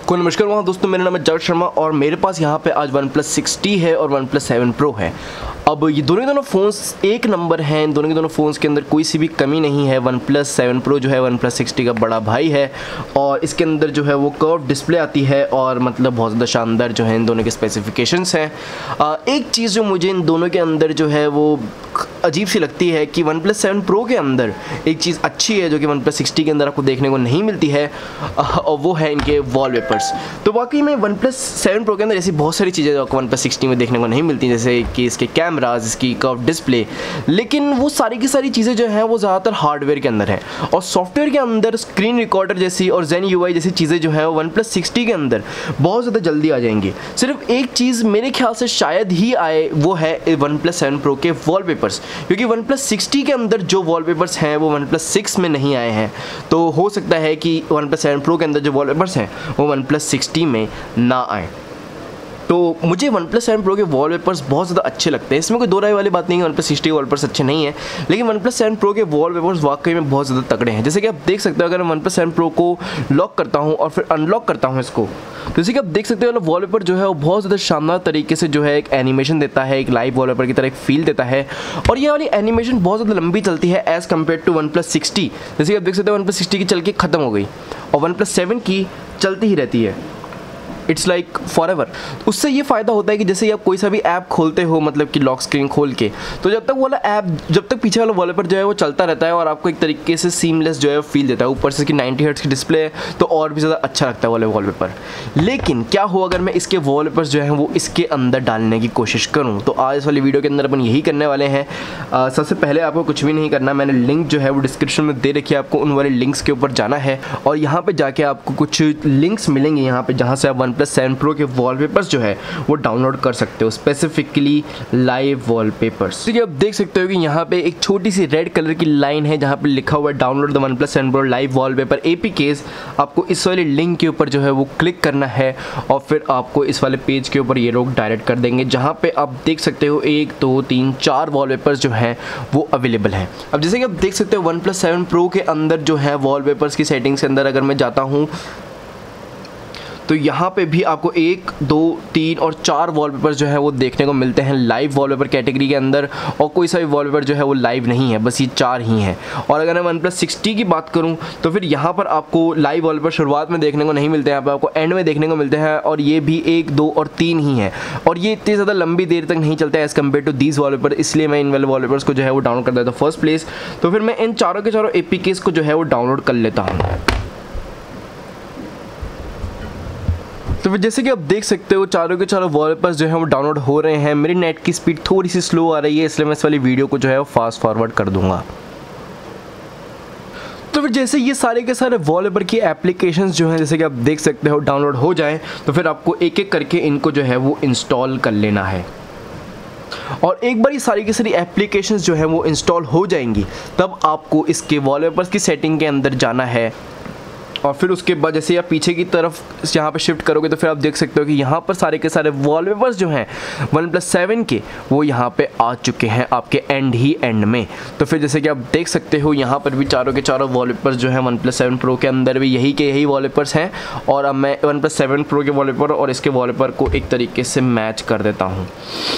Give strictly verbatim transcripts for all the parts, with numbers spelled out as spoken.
को नमस्कार वहाँ दोस्तों, मेरा नाम है जर्ज शर्मा और मेरे पास यहाँ पे आज वन प्लस सिक्सटी है और वन प्लस सेवन प्रो है। अब ये दोनों के दोनों फ़ोन्स एक नंबर हैं। इन दोनों के दोनों फ़ोन्स के अंदर कोई सी भी कमी नहीं है। वन प्लस सेवन प्रो जो है वन प्लस सिक्सटी का बड़ा भाई है और इसके अंदर जो है वो कर्व डिस्प्ले आती है और मतलब बहुत ज़्यादा शानदार जो है इन दोनों के स्पेसिफिकेशंस हैं। एक चीज़ जो मुझे इन दोनों के अंदर जो है वो अजीब सी लगती है कि वन प्लस सेवन प्रो के अंदर एक चीज़ अच्छी है जो कि वन प्लस सिक्सटी के अंदर आपको देखने को नहीं मिलती है और वो है इनके वॉलपेपर्स। तो वाकई में वन प्लस सेवन प्रो के अंदर ऐसी बहुत सारी चीज़ें जो आपको वन प्लस सिक्सटी में देखने को नहीं मिलती, जैसे कि इसके कैमराज, इसकी कर्व डिस्प्ले, लेकिन वो सारी की सारी चीज़ें जो हैं वो ज़्यादातर हार्डवेयर के अंदर है और सॉफ्टवेयर के अंदर स्क्रीन रिकॉर्डर जैसी और जेन यूआई जैसी चीज़ें जो है वो वन प्लस सिक्सटी के अंदर बहुत ज़्यादा जल्दी आ जाएंगी। सिर्फ एक चीज़ मेरे ख्याल से शायद ही आए, वो है वन प्लस सेवन प्रो के वॉलपेपर्स, क्योंकि वन प्लस सिक्सटी के अंदर जो वॉलपेपर्स हैं वो वन प्लस सिक्स में नहीं आए हैं। तो हो सकता है कि वन प्लस सेवन प्रो के अंदर जो वॉलपेपर्स हैं वो वन प्लस सिक्सटी में ना आए। तो मुझे वन प्लस सेवन प्रो के वॉलपेपर्स बहुत ज़्यादा अच्छे लगते हैं, इसमें कोई दो राय वाली बात नहीं है। वन प्लस सिक्सटी के वॉलपेपर्स अच्छे नहीं है, लेकिन वन प्लस सेवन प्रो के वॉलपेपर्स वाकई में बहुत ज़्यादा तगड़े हैं। जैसे कि आप देख सकते हो, अगर मैं वन प्लस सेवन प्रो को लॉक करता हूँ और फिर अनलॉक करता हूँ इसको, तो जैसे कि आप देख सकते हो वॉलपेपर जो है वो बहुत ज़्यादा शानदार तरीके से जो है एक एनिमेशन देता है, एक लाइव वॉलपेपर की तरह एक फील देता है और ये वाली एनिमेशन बहुत ज़्यादा लंबी चलती है as compare to OnePlus sixty. जैसे कि आप देख सकते हो वन प्लस सिक्सटी की चल के ख़त्म हो गई और वन प्लस सेवन की चलती ही रहती है, इट्स लाइक फॉर एवर। उससे ये फ़ायदा होता है कि जैसे आप कोई सा भी ऐप खोलते हो, मतलब कि लॉक स्क्रीन खोल के, तो जब तक वो वाला ऐप, जब तक पीछे वाला वॉलपेपर जो है वो चलता रहता है और आपको एक तरीके से सीमलेस जो है वो फील देता है। ऊपर से इसकी नाइंटी हर्ट्ज़ की डिस्प्ले है तो और भी ज़्यादा अच्छा लगता है वाले वॉलपेपर। लेकिन क्या हो अगर मैं इसके वॉलपेपर्स जो हैं वो इसके अंदर डालने की कोशिश करूँ, तो आज इस वाली वीडियो के अंदर अपन यही करने वाले हैं। आ, सबसे पहले आपको कुछ भी नहीं करना, मैंने लिंक जो है वो डिस्क्रिप्शन में दे रखी है, आपको उन वाले लिंक्स के ऊपर जाना है और यहाँ पर जाके आपको कुछ लिंक्स मिलेंगे यहाँ पर, जहाँ से आप वन प्लस सेवन प्रो के वॉलपेपर्स जो है वो डाउनलोड कर सकते हो, स्पेसिफिकली लाइव वॉलपेपर्स। तो आप देख सकते हो कि यहाँ पे एक छोटी सी रेड कलर की लाइन है जहाँ पे लिखा हुआ है download the OnePlus seven pro live wallpaper APKs. आपको इस वाले लिंक के ऊपर जो है वो क्लिक करना है और फिर आपको इस वाले पेज के ऊपर ये लोग डायरेक्ट कर देंगे, जहाँ पे आप देख सकते हो एक दो तीन चार वॉलपेपर्स जो हैं वो अवेलेबल हैं। अब जैसे कि आप देख सकते हो वन प्लस सेवन प्रो के अंदर जो है वॉलपेपर्स की सेटिंग्स के अंदर अगर मैं जाता हूँ तो यहाँ पे भी आपको एक दो तीन और चार वॉलपेपर जो है वो देखने को मिलते हैं लाइव वॉलपेपर कैटेगरी के अंदर, और कोई सा भी वॉलपेपर जो है वो लाइव नहीं है, बस ये चार ही हैं। और अगर मैं वन प्लस सिक्सटी की बात करूँ तो फिर यहाँ पर आपको लाइव वॉलपेपर शुरुआत में देखने को नहीं मिलते हैं, यहाँ पर आपको एंड में देखने को मिलते हैं और ये भी एक दो और तीन ही हैं और ये इतनी ज़्यादा लंबी देर तक नहीं चलते हैं as compare to these wallpaper, इसलिए मैं इन वाले वॉलपेपर्स को जो है वो डाउनलोड कर देता हूँ फर्स्ट प्लेस। तो फिर मैं इन चारों के चारों एपीकेस को जो है वो डाउनलोड कर लेता हूँ। तो फिर जैसे कि आप देख सकते हो चारों के चारों वॉलपेपर्स जो हैं वो डाउनलोड हो रहे हैं। मेरी नेट की स्पीड थोड़ी सी स्लो आ रही है, इसलिए मैं इस वाली वीडियो को जो है वो फास्ट फॉरवर्ड कर दूंगा। तो फिर जैसे ये सारे के सारे वॉलपेपर की एप्लीकेशंस जो हैं जैसे कि आप देख सकते हो डाउनलोड हो जाएं, तो फिर आपको एक एक करके इनको जो है वो इंस्टॉल कर लेना है और एक बार ये सारी की सारी एप्लीकेशंस जो है वो इंस्टॉल हो जाएंगी तब आपको इसके वॉलपेपर्स की सेटिंग के अंदर जाना है और फिर उसके बाद जैसे आप पीछे की तरफ यहाँ पे शिफ्ट करोगे तो फिर आप देख सकते हो कि यहाँ पर सारे के सारे वॉलपेपर्स जो हैं वन प्लस सेवन के वो यहाँ पे आ चुके हैं आपके एंड ही एंड में। तो फिर जैसे कि आप देख सकते हो यहाँ पर भी चारों के चारों वॉलपेपर्स जो हैं वन प्लस सेवन प्रो के अंदर भी यही के यही वॉलपेपर्स हैं और अब मैं वन प्लस सेवन प्रो के वॉलपेपर और इसके वॉलपेपर को एक तरीके से मैच कर देता हूँ।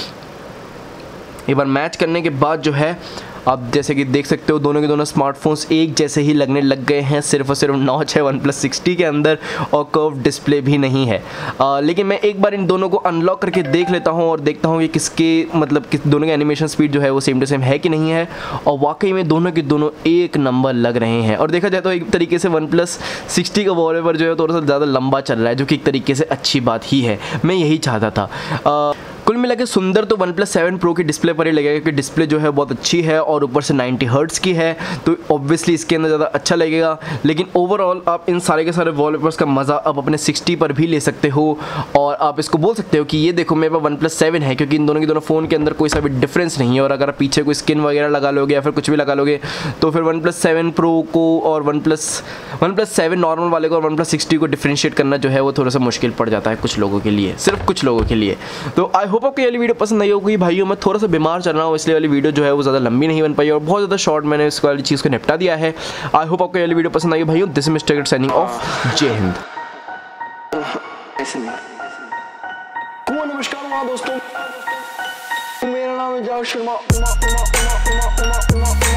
एक बार मैच करने के बाद जो है आप जैसे कि देख सकते हो दोनों के दोनों स्मार्टफोन्स एक जैसे ही लगने लग गए हैं, सिर्फ और सिर्फ नॉच है वन प्लस सिक्सटी के अंदर और कर्व डिस्प्ले भी नहीं है। आ, लेकिन मैं एक बार इन दोनों को अनलॉक करके देख लेता हूं और देखता हूं कि किसके मतलब किस दोनों की एनिमेशन स्पीड जो है वो सेम टू सेम है कि नहीं है, और वाकई में दोनों के दोनों एक नंबर लग रहे हैं। और देखा जाए तो एक तरीके से वन प्लस सिक्सटी का वॉलपेपर जो है थोड़ा सा ज़्यादा लंबा चल रहा है, जो कि एक तरीके से अच्छी बात ही है, मैं यही चाहता था। आ, कुल मिला के सुंदर तो वन प्लस सेवन प्रो की डिस्प्ले पर ही लगेगा, क्योंकि डिस्प्ले जो है बहुत अच्छी है और ऊपर से नाइंटी हर्ट्ज़ की है, तो ऑब्वियसली इसके अंदर ज़्यादा अच्छा लगेगा। लेकिन ओवरऑल आप इन सारे के सारे वॉलपेपर्स का मज़ा आप अपने सिक्सटी पर भी ले सकते हो और आप इसको बोल सकते हो कि ये देखो मेरे पास वन प्लस सेवन है, क्योंकि इन दोनों के दोनों फ़ोन के अंदर कोई सा भी डिफरेंस नहीं है। और अगर आप पीछे कोई स्किन वगैरह लगा लोगे या फिर कुछ भी लगा लोगे तो फिर वन प्लस सेवन प्रो को और OnePlus OnePlus seven normal वाले को और वन प्लस सिक्सटी को डिफ्रेंशिएट करना जो है वो थोड़ा सा मुश्किल पड़ जाता है कुछ लोगों के लिए, सिर्फ कुछ लोगों के लिए। तो आई होप आपको ये वीडियो पसंद नहीं होगी भाइयों, मैं थोड़ा सा बीमार चल रहा हूँ इसलिए वाली वीडियो जो है वो ज़्यादा लंबी नहीं बन पाई और बहुत ज़्यादा शॉर्ट मैंने इस वाली चीज़ को निपटा दिया है। आई होप आपको ये वीडियो पसंद आई भाइयों। This is mister signing off. जय हिंद। तो ऐसे नहीं। तो नमस्कार वहाँ दोस्तों, मेरा नाम है जावेद शर्मा। उमा, उमा, उमा, उमा, उमा, उमा,